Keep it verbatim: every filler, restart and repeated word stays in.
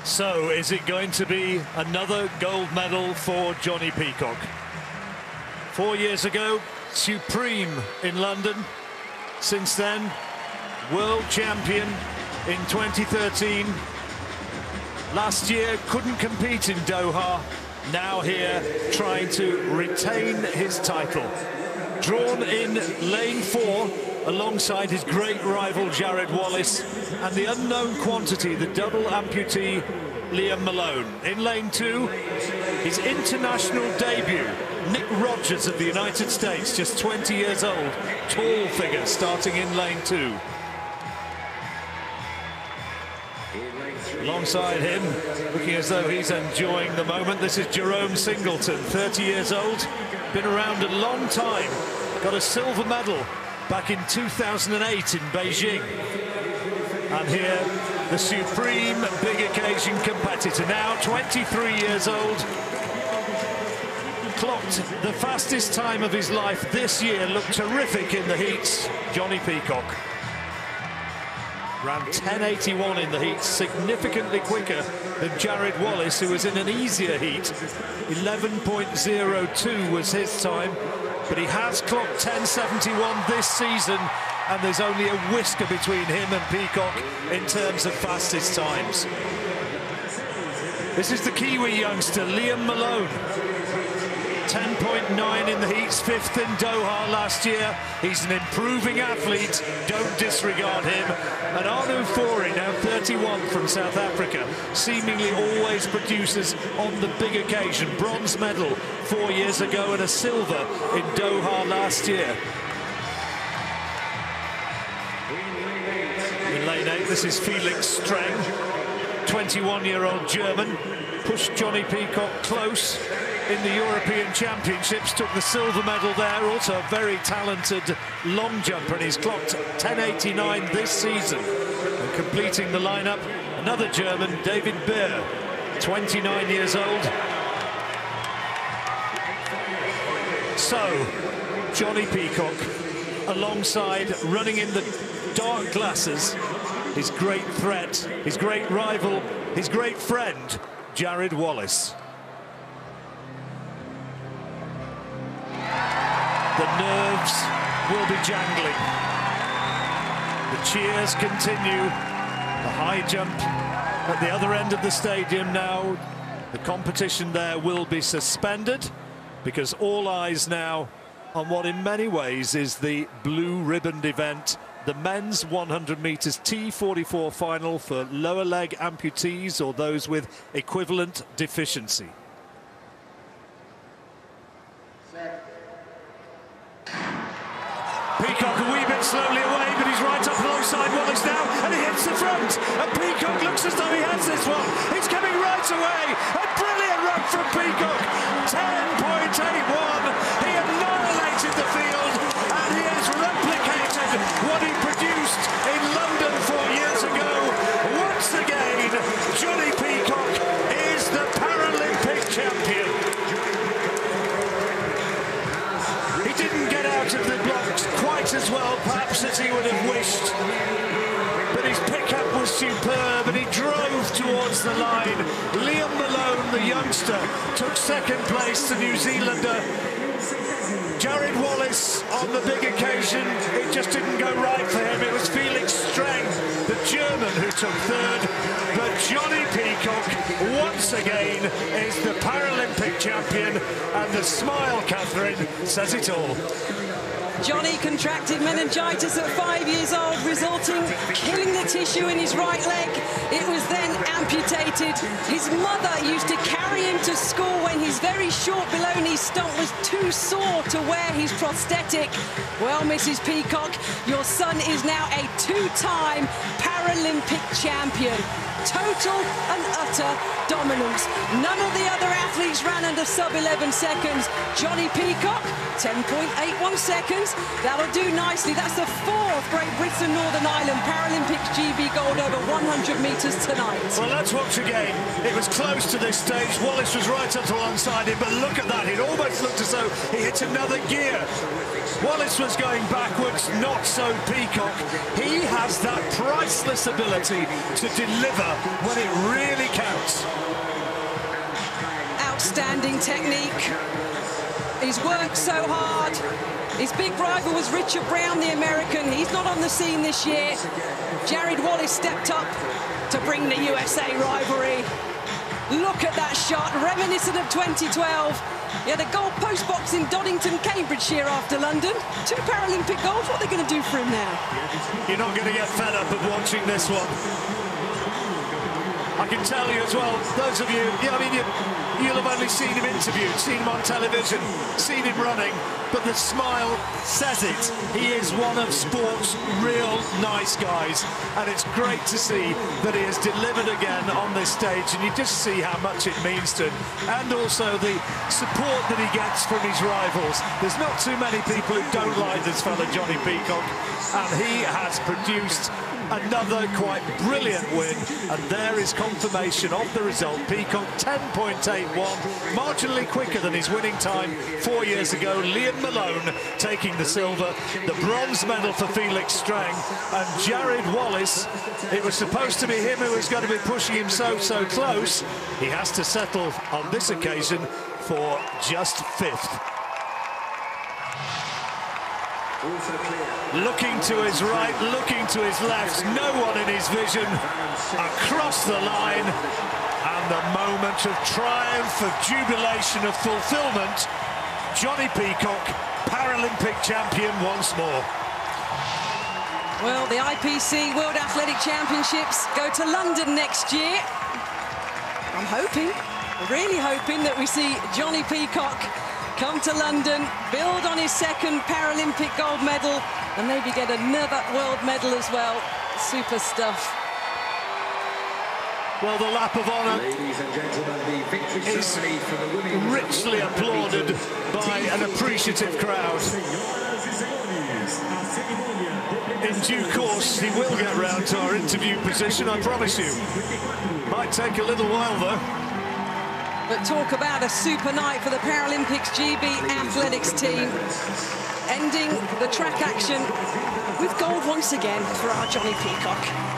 So, is it going to be another gold medal for Jonnie Peacock? Four years ago, supreme in London. Since then, world champion in twenty thirteen. Last year, couldn't compete in Doha. Now here, trying to retain his title. Drawn in lane four, alongside his great rival Jared Wallace, and the unknown quantity, the double amputee Liam Malone. In lane two, his international debut, Nick Rogers of the United States, just twenty years old, tall figure, starting in lane two. Alongside him, looking as though he's enjoying the moment, this is Jerome Singleton, thirty years old, been around a long time, got a silver medal back in two thousand eight in Beijing. And here, the supreme big occasion competitor, now twenty-three years old, clocked the fastest time of his life this year, looked terrific in the heats, Jonnie Peacock. Ran ten eighty-one in the heats, significantly quicker than Jared Wallace, who was in an easier heat. eleven point oh two was his time, but he has clocked ten seventy-one this season, and there's only a whisker between him and Peacock in terms of fastest times. This is the Kiwi youngster, Liam Malone. ten point nine in the heats, fifth in Doha last year. He's an improving athlete, don't disregard him. And Anu Fori, now thirty-one, from South Africa, seemingly always produces on the big occasion. Bronze medal four years ago and a silver in Doha last year. In lane eight, this is Felix Streng, twenty-one-year-old German, pushed Jonnie Peacock close in the European Championships, took the silver medal there, also a very talented long jumper, and he's clocked ten eighty-nine this season. And completing the lineup, another German, David Beer, twenty-nine years old. So, Jonnie Peacock, alongside, running in the dark glasses, his great threat, his great rival, his great friend, Jared Wallace. The nerves will be jangling. The cheers continue. The high jump at the other end of the stadium now. The competition there will be suspended, because all eyes now on what in many ways is the blue ribboned event, the men's one hundred meters T forty-four final for lower leg amputees or those with equivalent deficiency. Peacock a wee bit slowly away, but he's right up alongside Wallace now, and he hits the front, and Peacock looks as though he has this one. He's coming right away. A brilliant run from Peacock. ten point eight one. He annihilated the field, and he has replicated what he produced in London four years ago. Once again, Jonnie Peacock is the Paralympic champion. He didn't get out of the blocks quite as well, perhaps, as he would have wished, but his pickup was superb, and he drove towards the line. Liam Malone, the youngster, took second place, the New Zealander. Jared Wallace, on the big occasion, it just didn't go right for him. It was Felix Streng, the German, who took third. But Jonnie Peacock, once again, is the Paralympic champion, and the smile, Catherine, says it all. Jonnie contracted meningitis at five years old, resulting killing the tissue in his right leg. It was then amputated. His mother used to carry him to school when his very short below knee stump was too sore to wear his prosthetic. Well, Missus Peacock, your son is now a two-time Paralympic champion. Total and utter dominance. None of the other athletes ran under sub eleven seconds. Jonnie Peacock, ten point eight one seconds. That'll do nicely. That's the fourth Great Britain Northern Ireland Paralympics G B gold over one hundred metres tonight. Well, let's watch again. It was close to this stage. Wallace was right up alongside him, but look at that. It almost looked as though he hit another gear. Wallace was going backwards, not so Peacock. He has that priceless relentless ability to deliver when it really counts. Outstanding technique. He's worked so hard. His big rival was Richard Brown, the American. He's not on the scene this year. Jared Wallace stepped up to bring the U S A rivalry. Look at that shot, reminiscent of twenty twelve. He had a gold post box in Doddington, Cambridgeshire after London. Two Paralympic golds, what are they going to do for him now? You're not going to get fed up of watching this one. I can tell you as well, those of you, yeah, I mean, you, you'll have only seen him interviewed, seen him on television, seen him running, but the smile says it. He is one of sport's real nice guys, and it's great to see that he has delivered again on this stage, and you just see how much it means to him, and also the support that he gets from his rivals. There's not too many people who don't like this fella, Jonnie Peacock, and he has produced another quite brilliant win, and there is confirmation of the result. Peacock ten point eight one, marginally quicker than his winning time four years ago. Liam Malone taking the silver, the bronze medal for Felix Streng, and Jared Wallace. It was supposed to be him who was going to be pushing him so, so close. He has to settle on this occasion for just fifth. Looking to his right, looking to his left, no one in his vision, across the line, and the moment of triumph, of jubilation, of fulfilment. Jonnie Peacock, Paralympic champion once more. Well, the I P C World Athletic Championships go to London next year. I'm hoping, really hoping that we see Jonnie Peacock come to London, build on his second Paralympic gold medal, and maybe get another world medal as well. Super stuff. Well, the lap of honour is richly applauded by an appreciative crowd. In due course, he will get round to our interview position, I promise you. Might take a little while, though. But talk about a super night for the Paralympics G B athletics team. Ending the track action with gold once again for our Jonnie Peacock.